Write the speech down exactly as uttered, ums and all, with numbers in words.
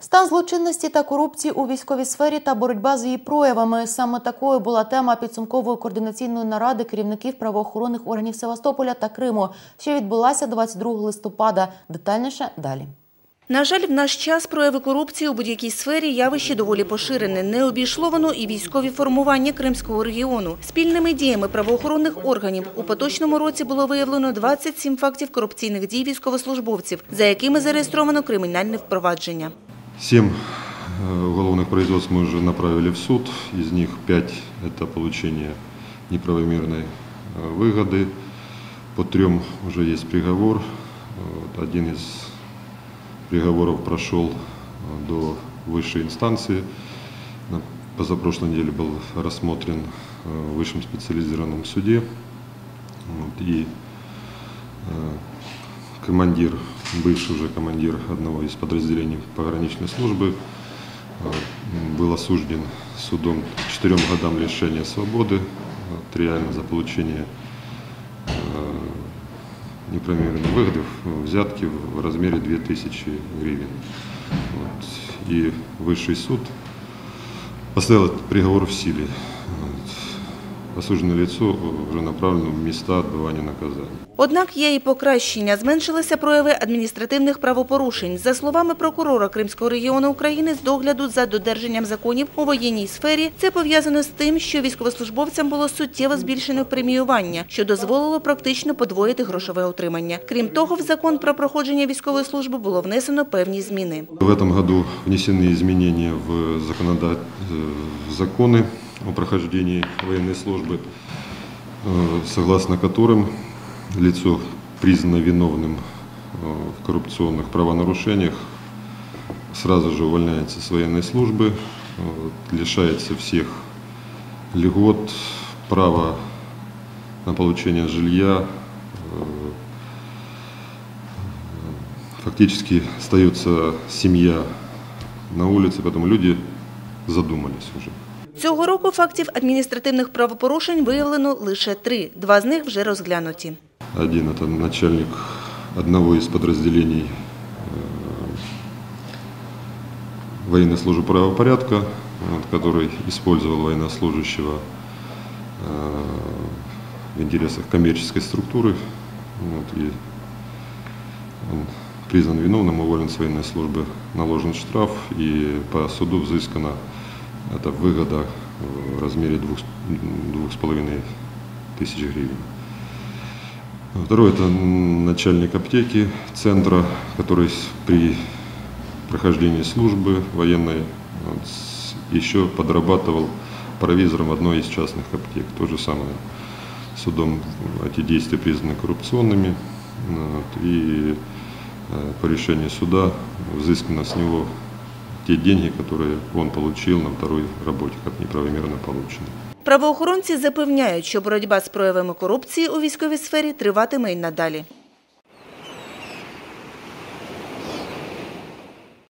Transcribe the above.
Стан злочинності та корупції у військовій сфері та боротьба з її проявами. Саме такою була тема підсумкової координаційної наради керівників правоохоронних органів Севастополя та Криму, що відбулася двадцять другого листопада. Детальніше далі. На жаль, в наш час прояви корупції у будь-якій сфері явище доволі поширене. Не обійшло воно і військові формування Кримського регіону. Спільними діями правоохоронних органів у поточному році було виявлено двадцять сім фактів корупційних дій військовослужбовців, за якими зареєстровано кримінальне впровадження. Семь уголовных производств мы уже направили в суд, из них пять – это получение неправомерной выгоды, по трем уже есть приговор, один из приговоров прошел до высшей инстанции, на позапрошлой неделе был рассмотрен в высшем специализированном суде, и командир, бывший уже командир одного из подразделений пограничной службы, был осужден судом к четырем годам лишения свободы, реально за получение неправомерной выгоды, взятки в размере две тысячи гривен. Вот. И высший суд поставил этот приговор в силе. Вот. Осужденное лицо вже направлено в місця відбування наказання. Однак є і покращення. Зменшилися прояви адміністративних правопорушень. За словами прокурора Кримського регіону України, з догляду за додержанням законів у воєнній сфері, це пов'язано з тим, що військовослужбовцям було суттєво збільшено преміювання, що дозволило практично подвоїти грошове утримання. Крім того, в закон про проходження військової служби було внесено певні зміни. В цьому році внесені зміни в закони о прохождении военной службы, согласно которым лицо, признано виновным в коррупционных правонарушениях, сразу же увольняется с военной службы, лишается всех льгот, права на получение жилья, фактически остается семья на улице, поэтому люди задумались уже. Цього року фактів адміністративних правопорушень виявлено лише три. Два з них вже розглянуті. Один – це начальник одного із підрозділень воєнної служби правопорядку, який використовував воєннослужащого в інтересах комерційної структури. Він признан виновним, уволен з воєнної служби, наложен штраф і по суду взыскано это выгода в размере двух с половиной тысяч гривен. Второй – это начальник аптеки центра, который при прохождении службы военной еще подрабатывал провизором одной из частных аптек. То же самое судом эти действия признаны коррупционными, и по решению суда взыскано с него те деньги, которые он получил на второй работе, как неправомерно полученные. Правоохоронці запевняють, що боротьба з проявами корупції у військовій сфері триватиме й надалі.